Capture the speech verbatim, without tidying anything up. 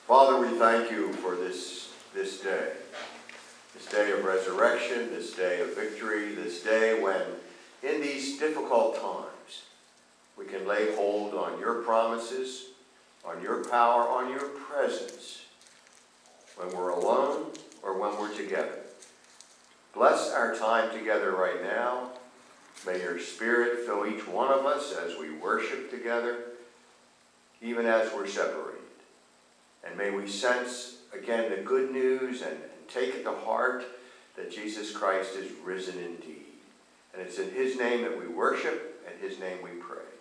Father, we thank you for this, this day, this day of resurrection, this day of victory, this day when, in these difficult times, we can lay hold on your promises, on your power, on your presence, when we're alone or when we're together. Bless our time together right now. May your Spirit fill each one of us as we worship together, even as we're separated. And may we sense, again, the good news and, and take it to heart that Jesus Christ is risen indeed. And it's in his name that we worship, and his name we pray.